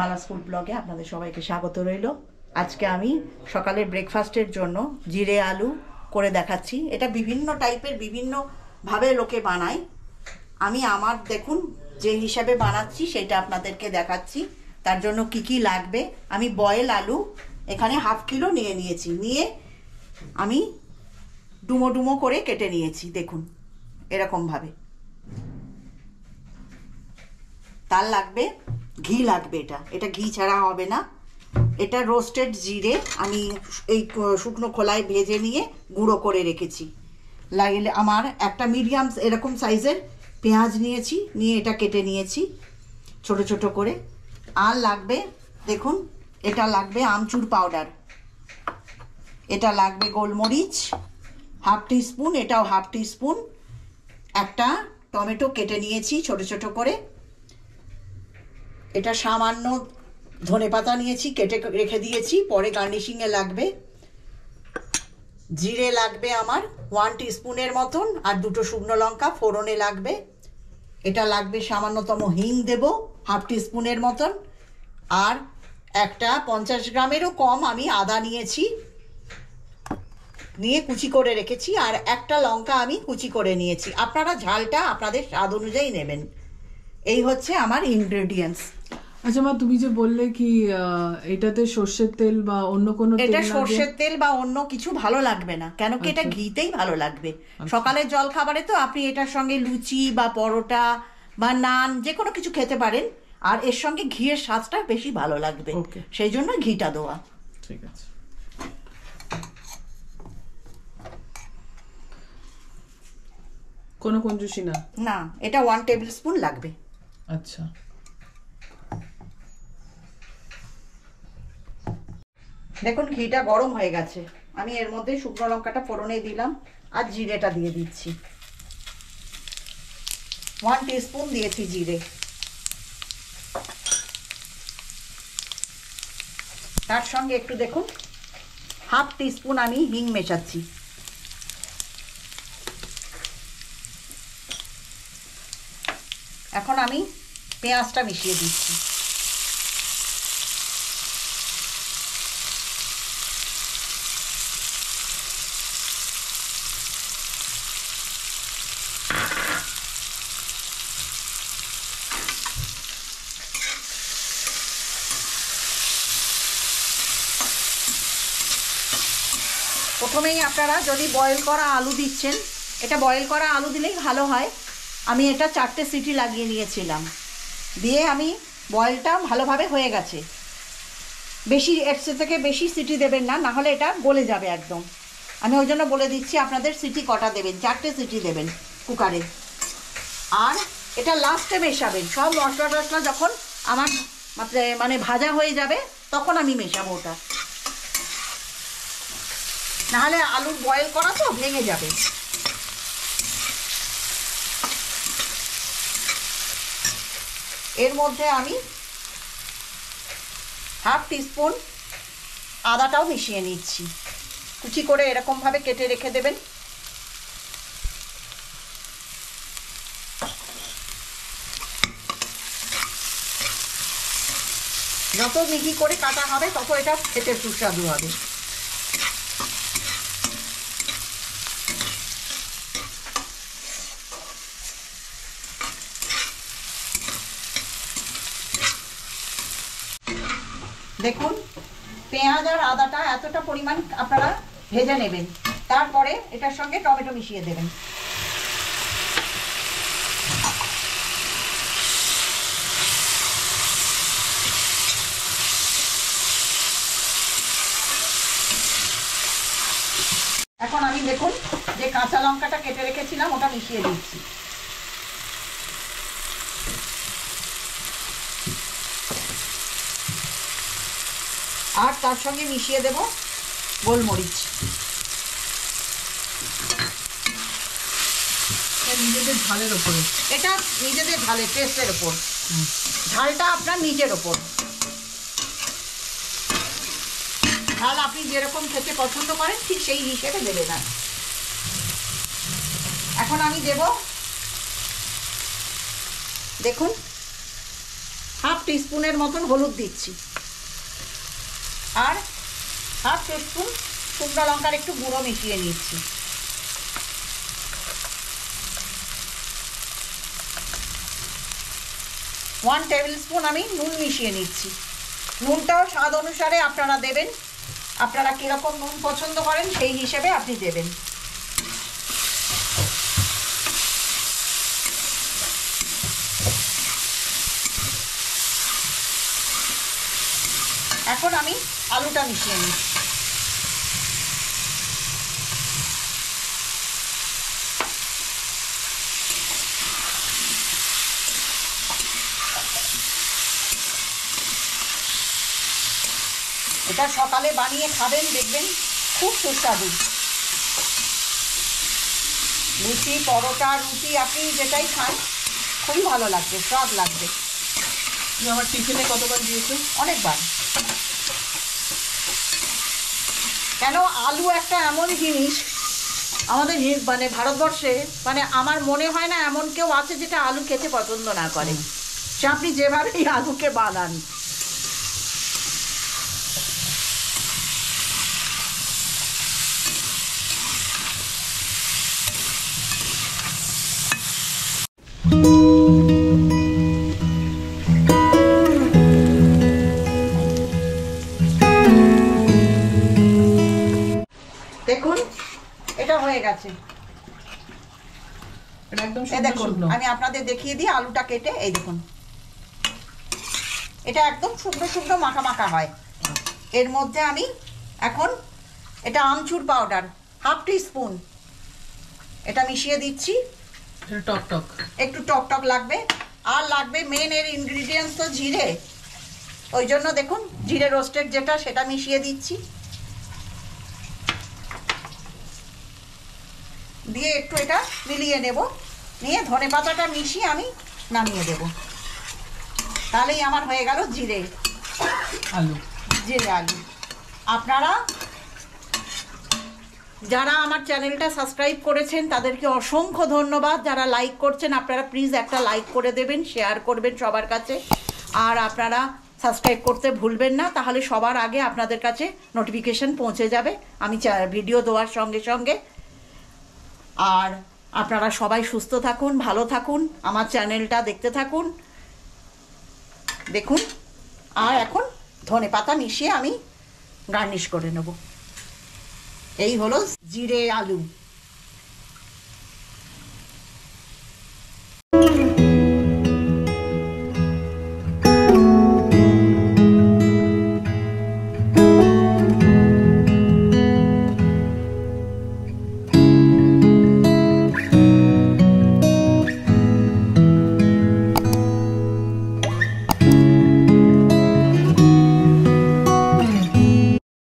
Mala's food ব্লগে আপনাদের সবাইকে স্বাগত রইল। আজকে আমি সকালের ব্রেকফাস্টের জন্য জিরে আলু করে দেখাচ্ছি। এটা বিভিন্ন টাইপের বিভিন্নভাবে লোকে বানায়। আমি আমার দেখুন যে হিসাবে বানাচ্ছি সেটা আপনাদেরকে দেখাচ্ছি। তার জন্য কি কি লাগবে, আমি বয়েল আলু এখানে হাফ কিলো নিয়েছি। নিয়ে আমি ডুমো ডুমো করে কেটে নিয়েছি, দেখুন এরকমভাবে। তার লাগবে ঘি, লাগবে এটা ঘি ছাড়া হবে না। এটা রোস্টেড জিরে আমি এই শুকনো খোলায় ভেজে নিয়ে গুঁড়ো করে রেখেছি। লাগলে আমার একটা মিডিয়াম এরকম সাইজের পেঁয়াজ নিয়েছি, নিয়ে এটা কেটে নিয়েছি ছোট ছোট করে। আর লাগবে দেখুন, এটা লাগবে আমচুর পাউডার, এটা লাগবে গোলমরিচ হাফ টিস্পুন, এটাও হাফ টিস্পুন। একটা টমেটো কেটে নিয়েছি ছোট ছোট করে। এটা সামান্য ধনেপাতা নিয়েছি, কেটে রেখে দিয়েছি, পরে গার্নিশিংয়ে লাগবে। জিরে লাগবে আমার 1 টিস্পুনের মতন, আর 2টো শুকনো লঙ্কা ফোড়নে লাগবে। এটা লাগবে সামান্যতম হিং দেব হাফ টিস্পুনের মতন। আর একটা 50 গ্রামেরও কম আমি আদা নিয়েছি, নিয়ে কুচি করে রেখেছি। আর একটা লঙ্কা আমি কুচি করে নিয়েছি। আপনারা ঝালটা আপনাদের স্বাদ অনুযায়ী নেবেন। এই হচ্ছে আমার ইনগ্রেডিয়েন্টস। আচ্ছা মা, তুমি যে বললে কি এটাতে সর্ষের তেল বা অন্য কোনো তেল? এটা সর্ষের তেল বা অন্য কিছু ভালো লাগবে না, কেন কি এটা ঘিতেই ভালো লাগবে। সকালের জল খাবারে তো আপনি এটার সঙ্গে লুচি বা পরোটা বা নান যে কোনো কিছু খেতে পারেন। আর এর সঙ্গে ঘিয়ের স্বাদটা বেশি ভালো লাগবে, সেই জন্য ঘিটা দেওয়া। ঠিক আছে। কোনো কঞ্জুসি না? না, এটা 1 টেবিল স্পুন লাগবে। আচ্ছা, দেখুন ঘিটা গরম হয়ে গেছে। আমি এর মধ্যে শুকনো লঙ্কাটা ফোড়নে দিলাম আর জিরেটা দিয়ে দিচ্ছি। 1 টিস্পুন দিয়েছি জিরে। তার সঙ্গে একটু দেখুন হাফ টিস্পুন আমি হিং মেশাচ্ছি। এখন আমি পেঁয়াজটা মিশিয়ে দিচ্ছি। প্রথমেই আপনারা যদি বয়েল করা আলু দিচ্ছেন, এটা বয়েল করা আলু দিলেই ভালো হয়। আমি এটা 4টে সিটি লাগিয়ে নিয়েছিলাম, দিয়ে আমি বয়েলটা ভালোভাবে হয়ে গেছে। বেশি এর থেকে বেশি সিটি দেবেন না, না হলে এটা গলে যাবে একদম। আমি ওই জন্য বলে দিচ্ছি আপনাদের সিটি কটা দেবেন। 4টে সিটি দেবেন কুকারে। আর এটা লাস্টে মেশাবেন। সব মশলা টশলা যখন আমার মানে ভাজা হয়ে যাবে তখন আমি মেশাবো ওটা, নাহলে আলুর বয়েল করা তো ভেঙে যাবে। এর মধ্যে আমি হাফ টিস্পুন আদাটাও মিশিয়ে নিচ্ছি। কুচি করে এরকমভাবে কেটে রেখে দেবেন। যত মিহি করে কাটা হবে তত এটা খেতে সুস্বাদু হবে। দেখুন পেঁয়াজ আর আদাটা এতটা পরিমাণ আপনারা ভেজে নেবেন। তারপরে এটার সঙ্গে টমেটো মিশিয়ে দেবেন। এখন আমি দেখুন যে কাঁচা লঙ্কাটা কেটে রেখেছিলাম ওটা মিশিয়ে দিচ্ছি। আর তার সঙ্গে মিশিয়ে দেব গোলমরিচ। নিজেদের ঝালের ওপরে, এটা নিজেদের ঝালের টেস্টের ওপর, ঝালটা আপনার নিজের ওপর। ঝাল আপনি যেরকম খেতে পছন্দ করেন ঠিক সেই হিসেবে দেবেন। না এখন আমি দেব দেখুন হাফ টিস্পুনের মতন হলুদ দিচ্ছি, আর হাফ টিস্পুন শুকনো লঙ্কার একটু গুঁড়ো মিশিয়ে নিচ্ছি। ওয়ান টেবিল স্পুন আমি নুন মিশিয়ে নিচ্ছি। নুনটাও স্বাদ অনুসারে আপনারা দেবেন, আপনারা কীরকম নুন পছন্দ করেন সেই হিসেবে আপনি দেবেন। এখন আমি আলুটা মিশিয়ে নিচ্ছি। এটা সকালে বানিয়ে খাবেন, দেখবেন খুব সুস্বাদু। লুচি, পরোটা, রুটি আপনি যেটাই খান খুবই ভালো লাগবে, স্বাদ লাগবে। তুমি আমার টিফিনে কতবার দিয়েছো? অনেকবার। কেন, আলু একটা এমন জিনিস আমাদের মানে ভারতবর্ষে, মানে আমার মনে হয় না এমন কেউ আছে যেটা আলু খেতে পছন্দ না করে, সে আপনি যেভাবেই আলুকে বানান। দেখুন এটা হয়ে গেছে। দেখুন আমি আপনাদের দেখিয়ে দিই আলুটা কেটে, এই দেখুন এটা একদম শুকনো শুকনো মাখা মাখা হয়। এর মধ্যে আমি এখন এটা আমচুর পাউডার হাফ টিস্পুন এটা মিশিয়ে দিচ্ছি। টক টক একটু টক টক লাগবে, আর লাগবে মেন এর ইনগ্রিডিয়েন্টস তো জিরে, ওই জন্য দেখুন জিরে রোস্টেড যেটা সেটা মিশিয়ে দিচ্ছি। দিয়ে একটু এটা মিলিয়ে নেব, নিয়ে ধনেপাতাটা মিশিয়ে আমি নামিয়ে দেব। তাহলেই আমার হয়ে গেল জিরে আলু। আপনারা যারা আমার চ্যানেলটা সাবস্ক্রাইব করেছেন তাদেরকে অসংখ্য ধন্যবাদ। যারা লাইক করছেন আপনারা প্লিজ একটা লাইক করে দেবেন, শেয়ার করবেন সবার কাছে, আর আপনারা সাবস্ক্রাইব করতে ভুলবেন না, তাহলে সবার আগে আপনাদের কাছে নোটিফিকেশন পৌঁছে যাবে আমি ভিডিও দেওয়ার সঙ্গে সঙ্গে। আর আপনারা সবাই সুস্থ থাকুন, ভালো থাকুন, আমার চ্যানেলটা দেখতে থাকুন। দেখুন, আর এখন ধনেপাতা মিশিয়ে আমি গার্নিশ করে নেব। এই হলো জিরে আলু।